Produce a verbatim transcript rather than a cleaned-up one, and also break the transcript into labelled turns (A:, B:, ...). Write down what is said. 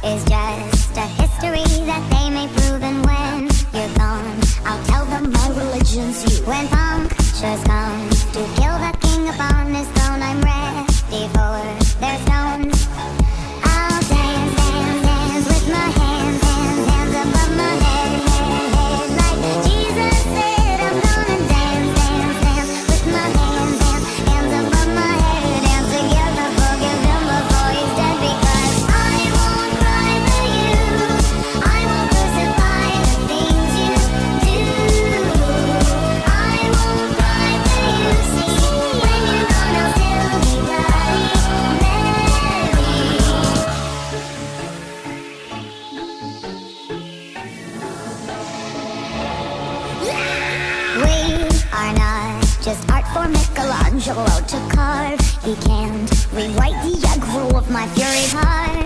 A: is just a history that they may prove. And when you're gone, I'll tell them my religion's you. When punctures come to kill the king upon his throne, I'm ready for their stones. I'll dance, dance, dance with my hands, hands, hands above my head, head, head. Like Jesus said, I'm gonna dance, dance, dance with my hands, hands, hands above my head. Dance together, forgive him before he's dead. Because I won't cry for you, I won't crucify the things you do. I won't cry for you, see, when you're gone I'll still be bloody Mary. We are not just art for Michelangelo to carve. He can't rewrite the egg rule of my fury heart.